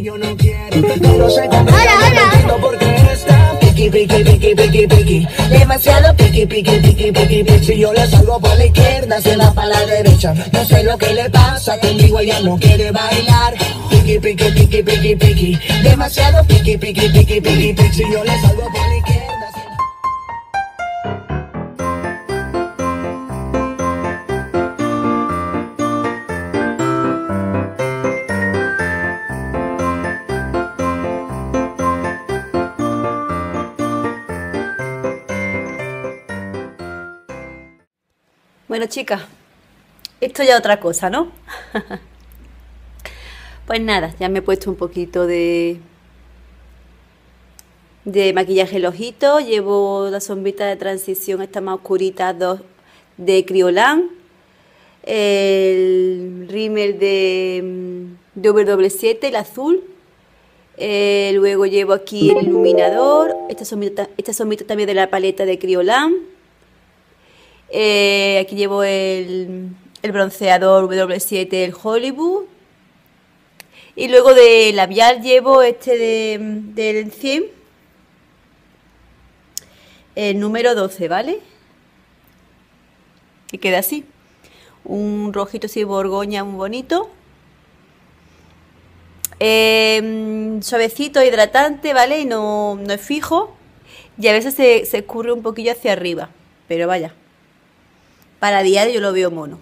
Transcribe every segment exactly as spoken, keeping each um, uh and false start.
yo no quiero, pero sé que me no porque está piqui, piqui, piqui, piqui, piqui, demasiado piqui, piqui, piqui, piqui, piqui. Si yo le salgo por la izquierda, se va para la derecha. No sé lo que le pasa, conmigo ella no quiere bailar. Piqui, piqui, piqui, piqui, piqui, demasiado piqui, piqui, piqui, piqui, piqui. Si yo le salgo por la izquierda. Bueno, chicas, esto ya es otra cosa, ¿no? Pues nada, ya me he puesto un poquito de de maquillaje en los ojitos. Llevo la sombrita de transición, esta más oscurita, dos de Kryolan, el rímel de doble u siete, el azul. Eh, luego llevo aquí el iluminador, esta sombrita, esta sombrita también de la paleta de Kryolan. Eh, aquí llevo el, el bronceador doble u siete, el Hollywood. Y luego de labial llevo este de, del cien, el número doce, ¿vale? Y queda así, un rojito así borgoña muy bonito. Eh, suavecito, hidratante, ¿vale? Y no, no es fijo. Y a veces se, se escurre un poquillo hacia arriba, pero vaya, para diario yo lo veo mono.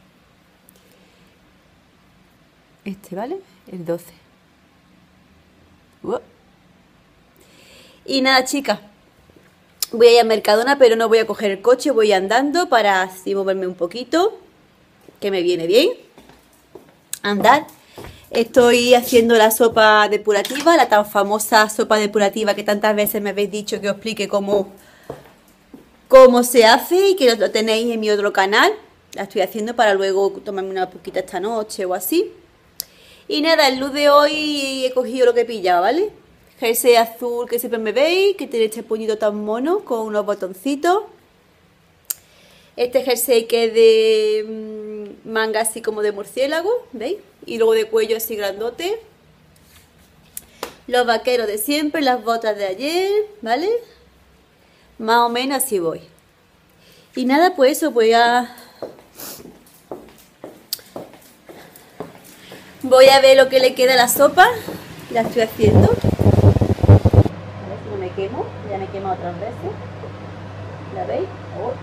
Este, ¿vale? El doce. Uh. Y nada, chicas, voy a ir a Mercadona, pero no voy a coger el coche, voy andando para así moverme un poquito, que me viene bien andar. Estoy haciendo la sopa depurativa, la tan famosa sopa depurativa que tantas veces me habéis dicho que os explique cómo cómo se hace y que lo tenéis en mi otro canal. La estoy haciendo para luego tomarme una poquita esta noche o así. Y nada, el look de hoy he cogido lo que he pillado, ¿vale? Jersey azul que siempre me veis, que tiene este puñito tan mono con unos botoncitos. Este jersey que es de mmm, manga así como de murciélago, ¿veis? Y luego de cuello así grandote. Los vaqueros de siempre, las botas de ayer, ¿vale? Más o menos así voy. Y nada, pues eso, voy a... Voy a ver lo que le queda a la sopa. La estoy haciendo. A ver si no me quemo. Ya me he quemado otras veces. ¿La veis? Oh.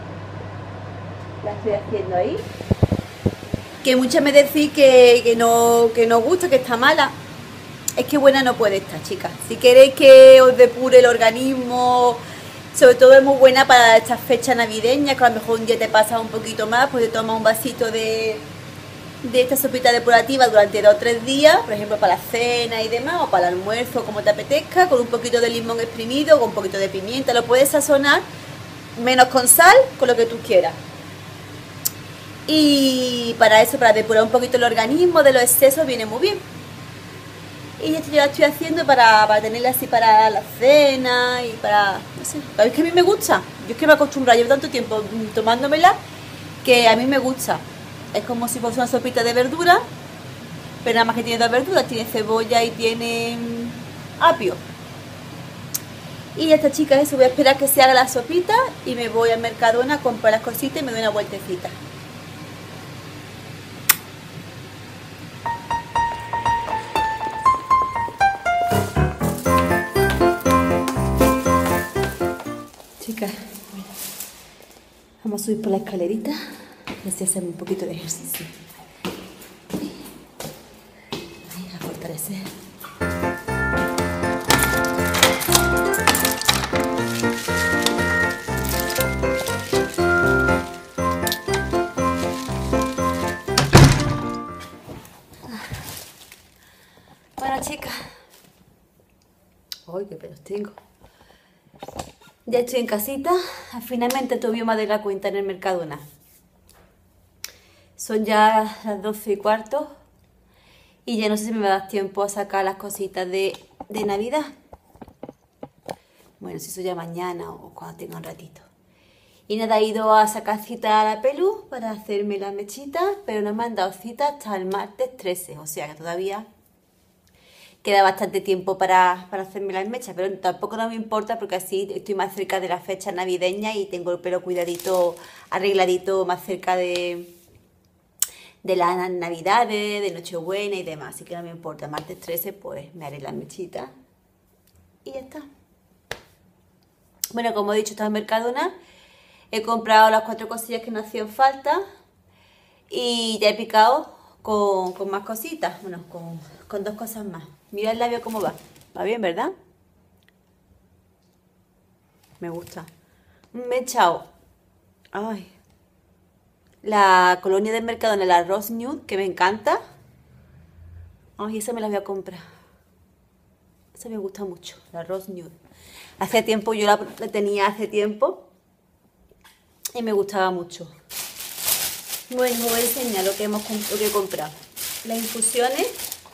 La estoy haciendo ahí. Que muchas me decís que, que, no, que no gusta, que está mala. Es que buena no puede estar, chicas. Si queréis que os depure el organismo... Sobre todo es muy buena para estas fechas navideñas, que a lo mejor un día te pasa un poquito más, pues te tomas un vasito de, de esta sopita depurativa durante dos o tres días, por ejemplo para la cena y demás, o para el almuerzo, como te apetezca, con un poquito de limón exprimido, con un poquito de pimienta, lo puedes sazonar, menos con sal, con lo que tú quieras. Y para eso, para depurar un poquito el organismo de los excesos, viene muy bien. Y esto yo la estoy haciendo para, para tenerla así para la cena y para, no sé, es que a mí me gusta. Yo es que me acostumbro, llevo tanto tiempo tomándomela que a mí me gusta. Es como si fuese una sopita de verdura, pero nada más que tiene dos verduras, tiene cebolla y tiene apio. Y ya está, chicas, eso, voy a esperar que se haga la sopita y me voy al Mercadona a comprar las cositas y me doy una vueltecita. Chicas, bueno, vamos a subir por la escalerita y así hacemos un poquito de ejercicio. Ahí, a fortalecer. Bueno, chicas. ¡Ay, qué pelos tengo! Ya estoy en casita, finalmente tuve más de la cuenta en el Mercadona. Son ya las doce y cuarto y ya no sé si me va a dar tiempo a sacar las cositas de, de Navidad. Bueno, si eso ya mañana o cuando tenga un ratito. Y nada, he ido a sacar cita a la Pelu para hacerme las mechitas, pero no me han dado cita hasta el martes trece, o sea que todavía queda bastante tiempo para, para hacerme las mechas, pero tampoco no me importa porque así estoy más cerca de la fecha navideña y tengo el pelo cuidadito, arregladito más cerca de, de las navidades, de Nochebuena y demás, así que no me importa. Martes trece pues me haré las mechitas y ya está. Bueno, como he dicho, estaba en Mercadona, he comprado las cuatro cosillas que no hacían falta y ya he picado con, con más cositas, bueno, con, con dos cosas más. Mira el labio cómo va. Va bien, ¿verdad? Me gusta. Me he echado... Ay. La colonia del Mercadona, la Rose Nude, que me encanta. Ay, esa me la voy a comprar. Esa me gusta mucho, la Rose Nude. Hace tiempo, yo la, la tenía hace tiempo. Y me gustaba mucho. Bueno, os voy a enseñar lo que, hemos, lo que he comprado. Las infusiones.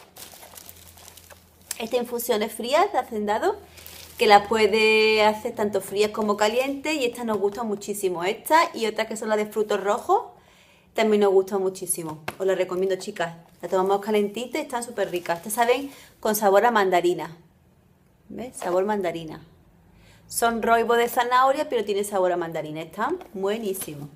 Estas infusiones frías de hacendado, que las puede hacer tanto frías como calientes, y estas nos gustan muchísimo. Estas y otras que son las de frutos rojos, también nos gustan muchísimo. Os las recomiendo, chicas. Las tomamos calentitas y están súper ricas. Estas saben con sabor a mandarina. ¿Ves? Sabor mandarina. Son roibos de zanahoria, pero tiene sabor a mandarina. Están buenísimos.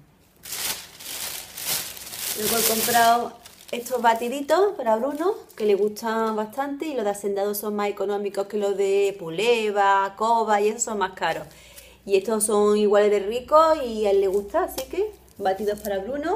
Luego he comprado estos batiditos para Bruno, que le gustan bastante, y los de hacendado son más económicos que los de Puleva, Cova, y esos son más caros. Y estos son iguales de ricos y a él le gusta, así que batidos para Bruno.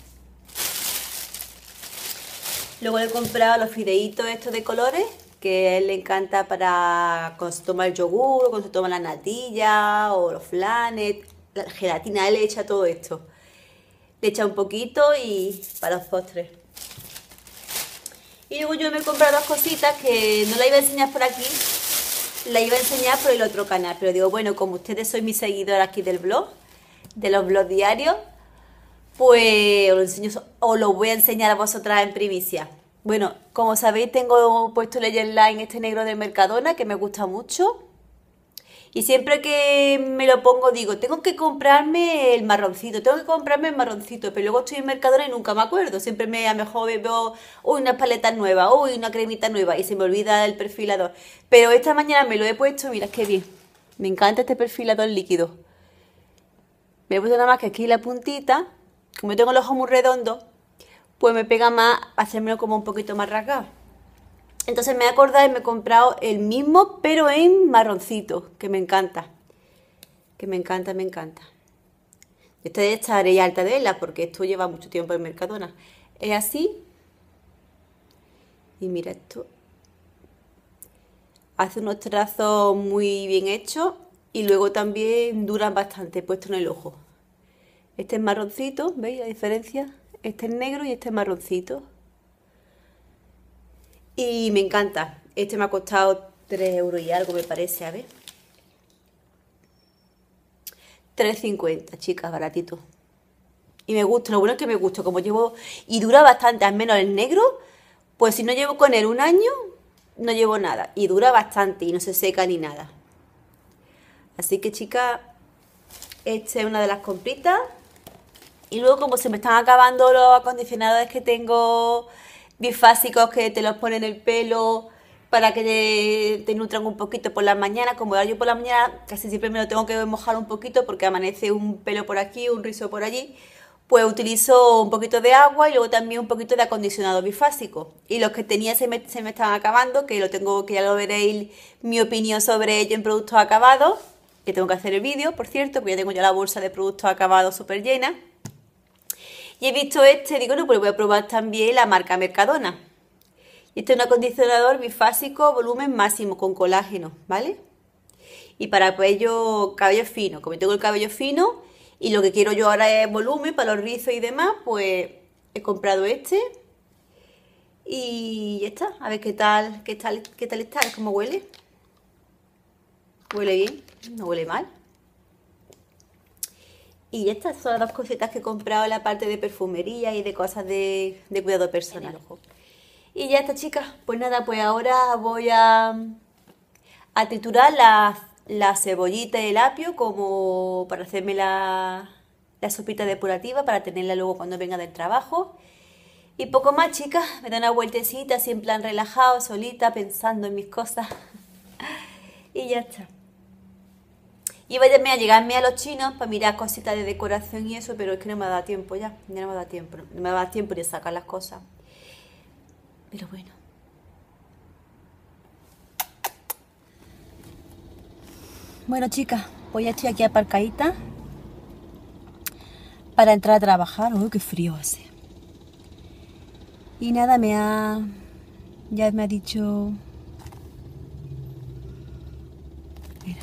Luego le he comprado los fideitos estos de colores, que a él le encanta para cuando se toma el yogur, cuando se toma la natilla o los flanes, la gelatina, a él le echa todo esto. Le echa un poquito y para los postres. Y luego yo me he comprado dos cositas que no la iba a enseñar por aquí, la iba a enseñar por el otro canal, pero digo, bueno, como ustedes sois mis seguidores aquí del blog, de los blogs diarios, pues os lo, enseño, os lo voy a enseñar a vosotras en primicia. Bueno, como sabéis, tengo puesto Legend Line este negro del Mercadona, que me gusta mucho. Y siempre que me lo pongo digo, tengo que comprarme el marroncito, tengo que comprarme el marroncito, pero luego estoy en Mercadona y nunca me acuerdo. Siempre me, a lo mejor veo, uy, unas paletas nuevas, uy, una cremita nueva, y se me olvida el perfilador. Pero esta mañana me lo he puesto, mira qué bien. Me encanta este perfilador líquido. Me he puesto nada más que aquí la puntita, como yo tengo los ojos muy redondos, pues me pega más hacérmelo como un poquito más rasgado. Entonces me he acordado y me he comprado el mismo, pero en marroncito, que me encanta. Que me encanta, me encanta. Ustedes estaréis alta de verla, porque esto lleva mucho tiempo en Mercadona. Es así. Y mira esto. Hace unos trazos muy bien hechos y luego también duran bastante, puesto en el ojo. Este es marroncito, ¿veis la diferencia? Este es negro y este es marroncito. Y me encanta. Este me ha costado tres euros y algo, me parece, a ver. tres cincuenta, chicas, baratito. Y me gusta, lo bueno es que me gusta, como llevo... Y dura bastante, al menos el negro, pues si no llevo con él un año, no llevo nada. Y dura bastante y no se seca ni nada. Así que, chicas, esta es una de las compritas. Y luego, como se me están acabando los acondicionadores que tengo... bifásicos que te los ponen en el pelo para que te, te nutran un poquito por las mañanas. Como ahora yo por la mañana casi siempre me lo tengo que mojar un poquito porque amanece un pelo por aquí, un rizo por allí, pues utilizo un poquito de agua y luego también un poquito de acondicionador bifásico. Y los que tenía se me, se me están acabando, que lo tengo, que ya lo veréis mi opinión sobre ello en productos acabados, que tengo que hacer el vídeo, por cierto, porque ya tengo ya la bolsa de productos acabados súper llena. Y he visto este, digo, no, pues voy a probar también la marca Mercadona. Y este es un acondicionador bifásico, volumen máximo, con colágeno, ¿vale? Y para cabello, cabello fino, como tengo el cabello fino y lo que quiero yo ahora es volumen para los rizos y demás, pues he comprado este. Y ya está, a ver qué tal, qué tal, qué tal está, cómo huele. Huele bien, no huele mal. Y estas son las dos cositas que he comprado en la parte de perfumería y de cosas de, de cuidado personal. Y ya está, chicas. Pues nada, pues ahora voy a, a triturar la, la cebollita y el apio como para hacerme la, la sopita depurativa, para tenerla luego cuando venga del trabajo. Y poco más, chicas, me da una vueltecita así en plan relajado, solita, pensando en mis cosas. Y ya está. Iba a irme a llegarme a los chinos para mirar cositas de decoración y eso, pero es que no me ha dado tiempo ya. Ya no me ha dado tiempo. No me ha dado tiempo de sacar las cosas. Pero bueno. Bueno, chicas, pues ya estoy aquí aparcadita para entrar a trabajar. Uy, qué frío hace. Y nada, me ha... Ya me ha dicho... Mira.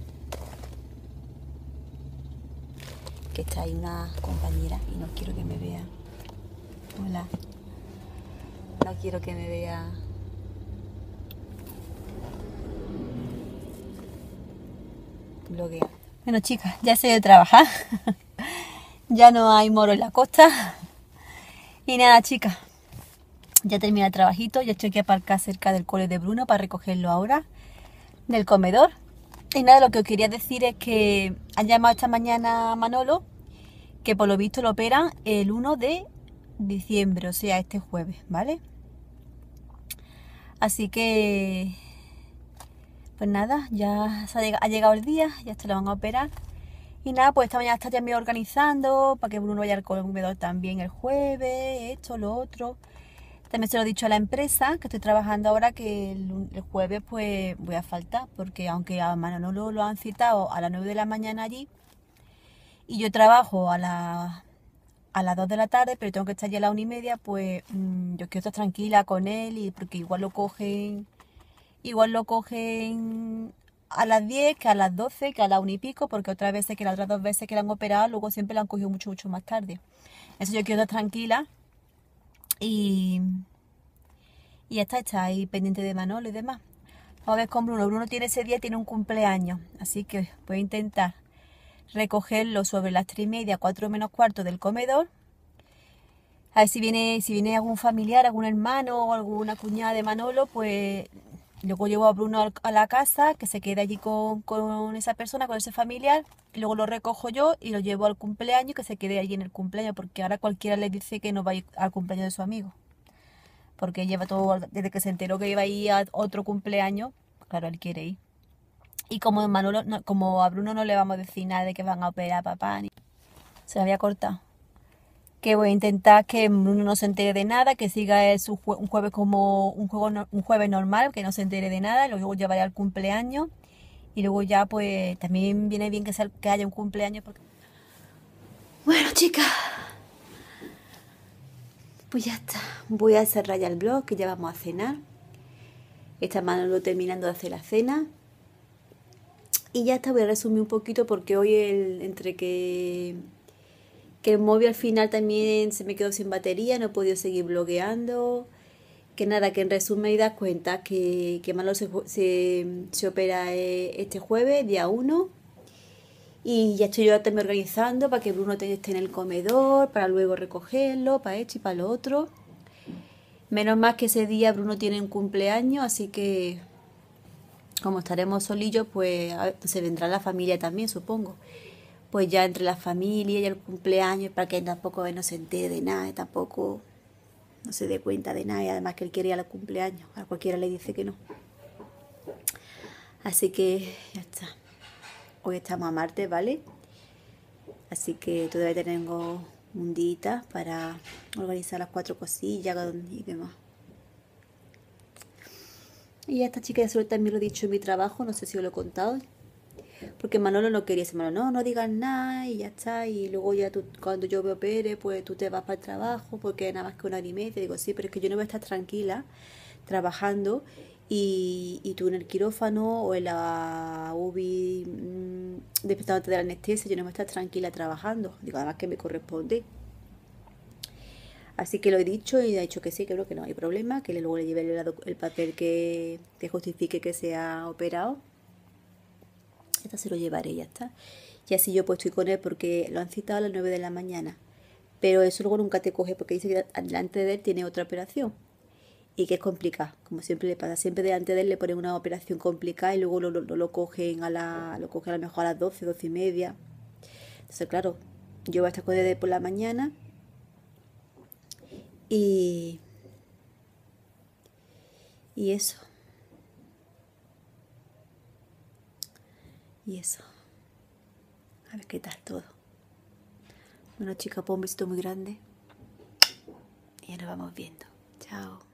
Que está ahí una compañera y no quiero que me vea. Hola. No quiero que me vea. Bloguea. Bueno, chicas, ya sé de trabajar. Ya no hay moro en la costa. Y nada, chicas. Ya termina el trabajito, ya estoy aquí aparcada cerca del cole de Bruno para recogerlo ahora del comedor. Y nada, lo que os quería decir es que han llamado esta mañana a Manolo, que por lo visto lo operan el uno de diciembre, o sea, este jueves, ¿vale? Así que, pues nada, ya se ha llegado, ha llegado el día, ya se lo van a operar. Y nada, pues esta mañana está ya me organizando para que Bruno vaya al comedor también el jueves, esto, lo otro. También se lo he dicho a la empresa que estoy trabajando ahora que el, el jueves pues voy a faltar, porque aunque a Manolo lo han citado a las nueve de la mañana allí y yo trabajo a, la, a las dos de la tarde, pero tengo que estar ya a la una y media, pues mmm, yo quiero estar tranquila con él y porque igual lo cogen, igual lo cogen a las diez, que a las doce, que a la una y pico, porque otras veces que las otras dos veces que la han operado, luego siempre la han cogido mucho, mucho más tarde. Eso yo quiero estar tranquila. Y, y ya está, está ahí pendiente de Manolo y demás. Vamos a ver con Bruno. Bruno tiene ese día, tiene un cumpleaños. Así que voy a intentar recogerlo sobre las tres y media, cuatro menos cuarto del comedor. A ver si viene, si viene algún familiar, algún hermano o alguna cuñada de Manolo, pues luego llevo a Bruno a la casa, que se quede allí con, con esa persona, con ese familiar. Y luego lo recojo yo y lo llevo al cumpleaños, que se quede allí en el cumpleaños, porque ahora cualquiera le dice que no va a ir al cumpleaños de su amigo. Porque lleva todo, desde que se enteró que iba a ir a otro cumpleaños, claro, él quiere ir. Y como, Manolo, no, como a Bruno no le vamos a decir nada de que van a operar a papá, ni... se me había cortado. Que voy a intentar que Bruno no se entere de nada, que siga el, su jue, un jueves como un, juego, un jueves normal, que no se entere de nada, luego llevaré al cumpleaños. Y luego ya pues también viene bien que, sea, que haya un cumpleaños. Porque... Bueno, chicas, pues ya está. Voy a cerrar ya el vlog, que ya vamos a cenar. Esta Manolo terminando de hacer la cena. Y ya está, voy a resumir un poquito porque hoy el, entre que, que el móvil al final también se me quedó sin batería, no he podido seguir blogueando. Que nada, que en resumen das cuenta que, que Manolo se, se, se opera este jueves, día uno. Y ya estoy yo también organizando para que Bruno esté en el comedor, para luego recogerlo, para esto y para lo otro. Menos más que ese día Bruno tiene un cumpleaños, así que como estaremos solillos, pues se vendrá la familia también, supongo. Pues ya entre la familia y el cumpleaños, para que tampoco no se entere de nada, y tampoco... no se dé cuenta de nada y además que él quiere ir al cumpleaños. A cualquiera le dice que no. Así que ya está. Hoy estamos a martes, ¿vale? Así que todavía tengo un día para organizar las cuatro cosillas y demás. Y ya esta chica ya también lo he dicho en mi trabajo, no sé si os lo he contado. Porque Manolo no quería decir, Manolo, no, no digas nada y ya está. Y luego ya tú, cuando yo me opere, pues tú te vas para el trabajo porque nada más que una hora y media. Digo, sí, pero es que yo no voy a estar tranquila trabajando y, y tú en el quirófano o en la U B I mmm, despertándote de la anestesia, yo no voy a estar tranquila trabajando. Digo, además que me corresponde. Así que lo he dicho y ha dicho que sí, que creo que no hay problema, que luego le lleve el, el papel que, que justifique que se ha operado. Esta se lo llevaré, ya está. Y así yo pues estoy con él porque lo han citado a las nueve de la mañana. Pero eso luego nunca te coge porque dice que delante de él tiene otra operación. Y que es complicada, como siempre le pasa. Siempre delante de él le ponen una operación complicada y luego lo, lo, lo cogen a la lo cogen a lo mejor a las doce, doce y media. Entonces, claro, yo voy a estar con él por la mañana. Y... Y eso. Y eso. A ver qué tal todo. Bueno, chicas, pues un besito muy grande. Y ya nos vamos viendo. Chao.